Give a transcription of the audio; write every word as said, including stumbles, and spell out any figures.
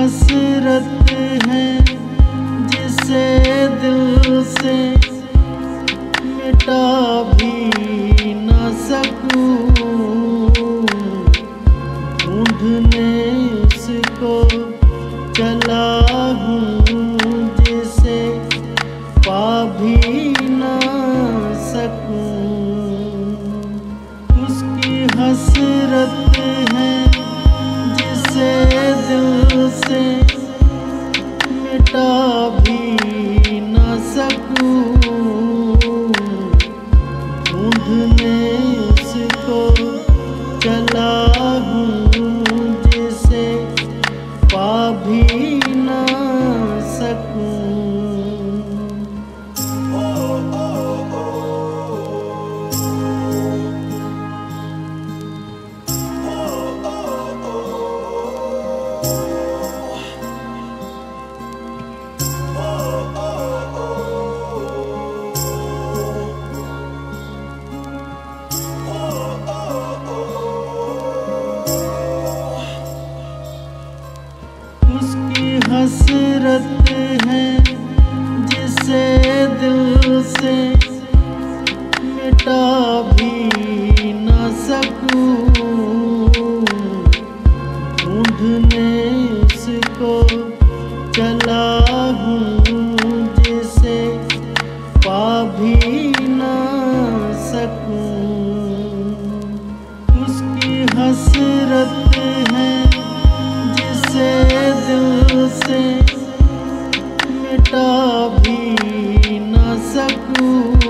हसरत है जिसे दिल से मिटा भी न सकूं, ढूंढने उसको चला हूँ जिसे पा भी न सकूं। उसकी हसरत है जिसे दिल से मिटा भी न सकूं, ढूंढने उसको चला हूँ जिसे पा भी न सकूं। उसकी हसरत है जिसे दिल से मिटा भी न सकूं, ढूंढने उसको चला हूँ जिसे पा भी न सकूं। उसकी हसरत है जिसे दिल से मिटा भी न सकूं,